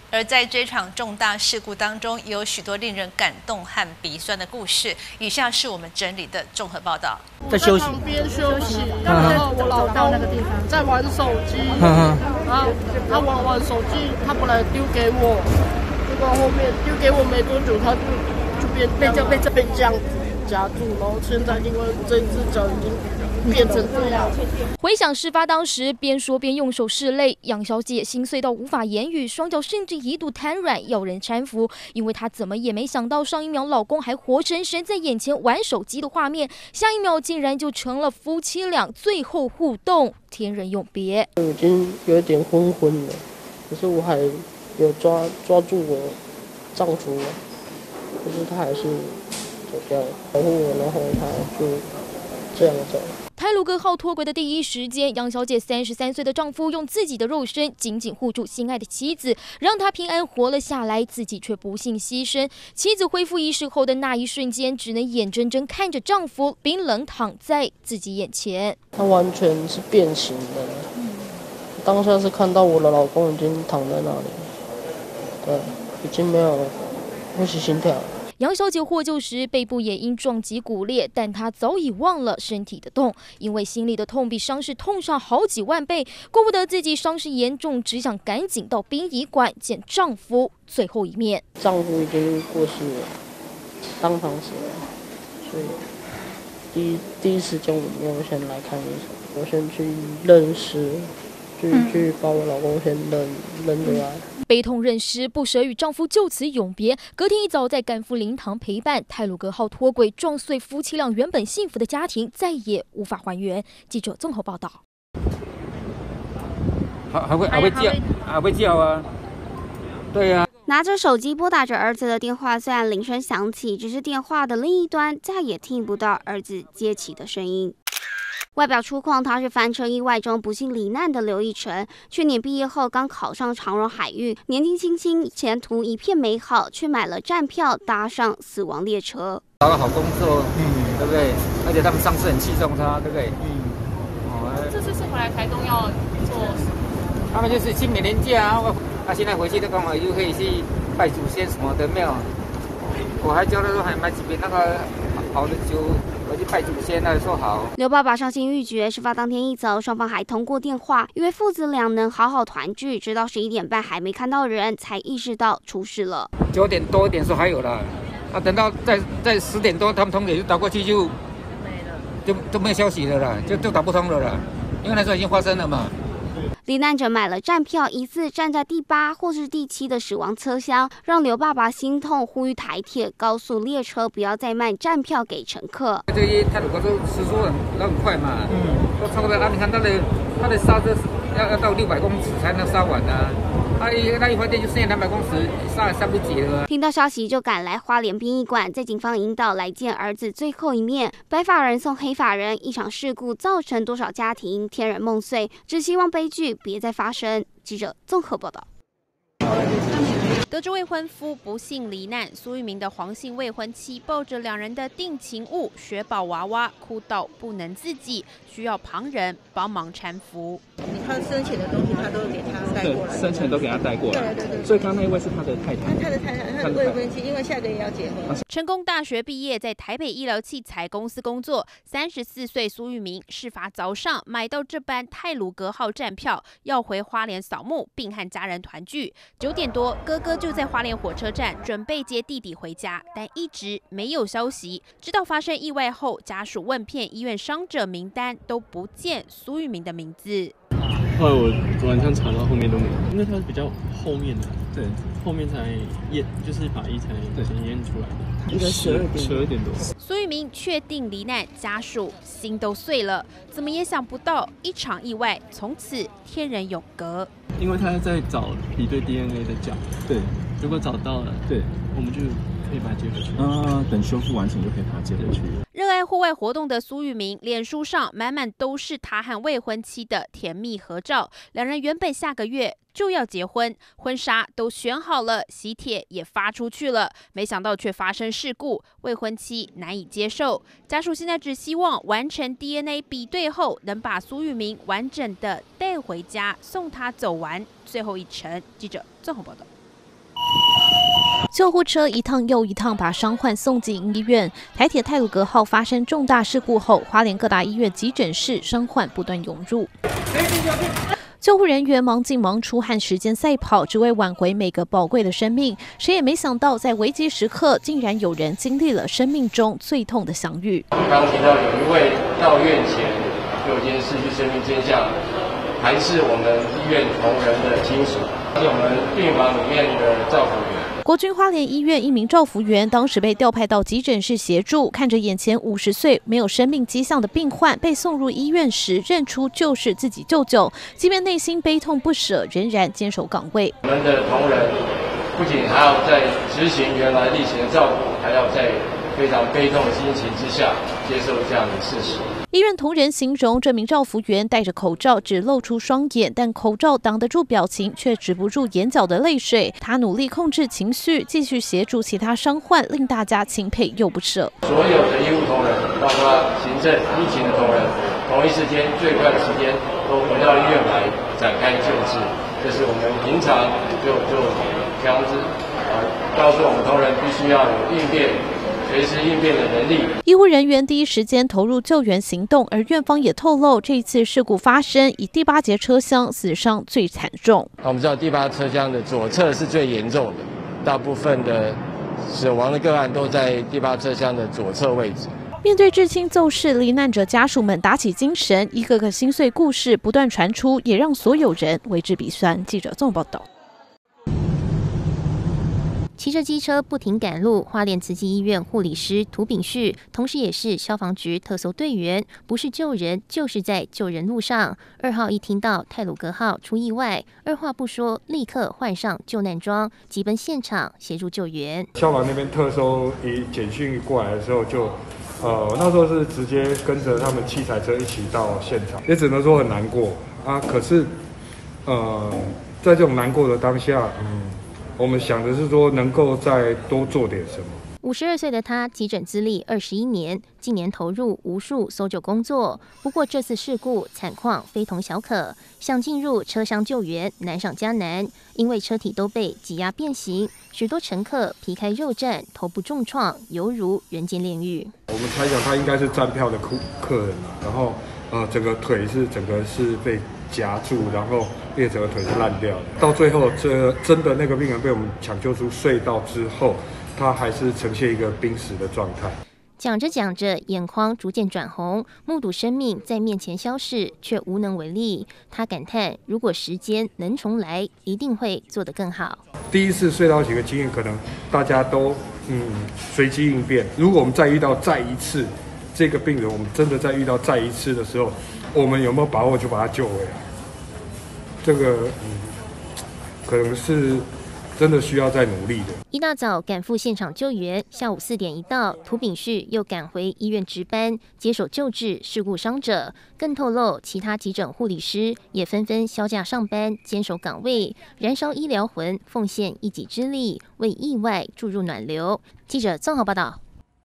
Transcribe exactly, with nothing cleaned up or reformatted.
而在这场重大事故当中，也有许多令人感动和鼻酸的故事。以下是我们整理的综合报道。 在休息， 旁边休息，然后我老公在玩手机，然后他玩完手机，他本来丢给我，结果后面丢给我没多久，他就就变被这被这被这样子夹住，然后现在因为这只脚已经变成这样。 回想事发当时，边说边用手拭泪，杨小姐心碎到无法言语，双脚甚至一度瘫软，要人搀扶。因为她怎么也没想到，上一秒老公还活生生在眼前玩手机的画面，下一秒竟然就成了夫妻俩最后互动，天人永别。 已经有点昏昏了，可是我还有抓抓住我丈夫，可是他还是走掉了，保护我，然后他就这样走。 太鲁阁号脱轨的第一时间，杨小姐三十三岁的丈夫用自己的肉身紧紧护住心爱的妻子，让她平安活了下来，自己却不幸牺牲。妻子恢复意识后的那一瞬间，只能眼睁睁看着丈夫冰冷躺在自己眼前。 她完全是变形的，当下是看到我的老公已经躺在那里，对，已经没有呼吸心跳。 杨小姐获救时，背部也因撞击骨裂，但她早已忘了身体的痛，因为心里的痛比伤势痛上好几万倍。顾不得自己伤势严重，只想赶紧到殡仪馆见丈夫最后一面。 丈夫已经过世了，当场死了，所以第一第一时间我没有先来看医生，我先去认尸，去去把我老公先认认出来。 悲痛认尸，不舍与丈夫就此永别。隔天一早，在赶赴灵堂陪伴，太鲁阁号脱轨撞碎夫妻俩原本幸福的家庭，再也无法还原。记者综合报道。 还还会还会叫，还会叫啊！对呀、啊。 拿着手机拨打着儿子的电话，虽然铃声响起，只是电话的另一端再也听不到儿子接起的声音。外表粗犷，他是翻车意外中不幸罹难的刘义成。去年毕业后刚考上长荣海运，年纪轻轻，前途一片美好，却买了站票搭上死亡列车。 找个好工作，嗯，对不对？而且他们上司很器重他，对不对？嗯。 哦，这次是回来台东要做什么？ 他们就是清明年假啊，我他现在回去都刚好又可以去拜祖先什么的庙。我还教他说还买几瓶那个好的酒。我去拜祖先了，说好。 刘爸爸伤心欲绝，事发当天一早，双方还通过电话，以为父子俩能好好团聚，直到十一点半还没看到人，才意识到出事了。 九点多一点说还有了，啊，等到在在十点多，他们同学就打过去就没了，就都没有消息了啦，就就打不通了啦，因为那时候已经发生了嘛。 罹难者买了站票，疑似站在第八或是第七的死亡车厢，让刘爸爸心痛，呼吁台铁、高速列车不要再卖站票给乘客。 这些他如果说时速很很快嘛，嗯，都超过了，你看他的他的刹车要要到六百公尺才能刹完啊。他一那一发电就剩下两百公尺，刹也刹不及了。 听到消息就赶来花莲殡仪馆，在警方引导来见儿子最后一面。白发人送黑发人，一场事故造成多少家庭天人梦碎？只希望悲剧别再发生。记者综合报道。 得知未婚夫不幸罹难，苏玉明的黄姓未婚妻抱着两人的定情物雪宝娃娃，哭到不能自己，需要旁人帮忙搀扶。 他生前的东西，他都给他带过来， 生前都给他带过来。 对对对。 所以刚那一位是他的太太。 他的太太，他的未婚妻，因为下个月要结婚。 成功大学毕业，在台北医疗器材公司工作。三十四岁苏玉明，事发早上买到这班太鲁阁号站票，要回花莲扫墓，并和家人团聚。九点多，哥哥就在花莲火车站准备接弟弟回家，但一直没有消息。直到发生意外后，家属问遍医院伤者名单，都不见苏玉明的名字。 后来我晚上查到后面都没有，因为他是比较后面的，对，后面才验，就是法医才先验出来的，应该十二点十二点多。 苏玉明确定罹难，家属心都碎了，怎么也想不到一场意外从此天人永隔。 因为他在找比对 D N A 的脚，对，如果找到了，对，我们就可以把它接回去。 啊，等修复完成就可以把它接回去。 热爱户外活动的苏玉明，脸书上满满都是他和未婚妻的甜蜜合照。两人原本下个月就要结婚，婚纱都选好了，喜帖也发出去了，没想到却发生事故，未婚妻难以接受。家属现在只希望完成 D N A 比对后，能把苏玉明完整的带回家，送他走完最后一程。记者综合报道。 救护车一趟又一趟把伤患送进医院。台铁太鲁阁号发生重大事故后，花莲各大医院急诊室伤患不断涌入。救护人员忙进忙出，和时间赛跑，只为挽回每个宝贵的生命。谁也没想到，在危急时刻，竟然有人经历了生命中最痛的相遇。 刚提到有一位到院前就已经失去生命真相，还是我们医院同仁的亲属，是我们病房里面的照护员。 国军花莲医院一名照服员当时被调派到急诊室协助，看着眼前五十岁没有生命迹象的病患被送入医院时，认出就是自己舅舅，即便内心悲痛不舍，仍然坚守岗位。 我们的同仁不仅还要在执行原来例行的照顾，还要在非常悲痛的心情之下接受这样的事实。 医院同仁形容这名照服员戴着口罩，只露出双眼，但口罩挡得住表情，却止不住眼角的泪水。他努力控制情绪，继续协助其他伤患，令大家钦佩又不舍。 所有的医务同仁，包括行政、医勤的同仁，同一时间、最快的时间都回到医院来展开救治。这是我们平常就就强制呃告诉我们同仁，必须要有应变。随时应变的能力。 医护人员第一时间投入救援行动，而院方也透露，这次事故发生以第八节车厢死伤最惨重。 我们知道第八车厢的左侧是最严重的，大部分的死亡的个案都在第八车厢的左侧位置。 面对至亲奏事，罹难者家属们打起精神，一个个心碎故事不断传出，也让所有人为之鼻酸。记者综合报道。 骑着机车不停赶路，花莲慈济医院护理师涂炳旭，同时也是消防局特搜队员，不是救人，就是在救人路上。二号一听到太鲁阁号出意外，二话不说，立刻换上救难装，急奔现场协助救援。 消防那边特搜一简讯过来的时候就，呃，那时候是直接跟着他们器材车一起到现场，也只能说很难过啊。可是，呃，在这种难过的当下，嗯。我们想的是说，能够再多做点什么。 五十二岁的他，急诊资历二十一年，近年投入无数搜救工作。不过这次事故惨况非同小可，想进入车厢救援难上加难，因为车体都被挤压变形，许多乘客皮开肉绽，头部重创，犹如人间炼狱。 我们猜想他应该是站票的客人，然后呃，整个腿是整个是被夹住，然后裂整个腿是烂掉的。到最后，这真的那个病人被我们抢救出隧道之后，他还是呈现一个濒死的状态。 讲着讲着，眼眶逐渐转红，目睹生命在面前消逝，却无能为力。他感叹：如果时间能重来，一定会做得更好。 第一次隧道险的经验，可能大家都嗯随机应变。如果我们再遇到再一次这个病人，我们真的再遇到再一次的时候，我们有没有把握就把他救回来？这个嗯，可能是真的需要再努力的。 一大早赶赴现场救援，下午四点一到，涂炳旭又赶回医院值班，接手救治事故伤者。更透露，其他急诊护理师也纷纷销假上班，坚守岗位，燃烧医疗魂，奉献一己之力，为意外注入暖流。记者综合报道。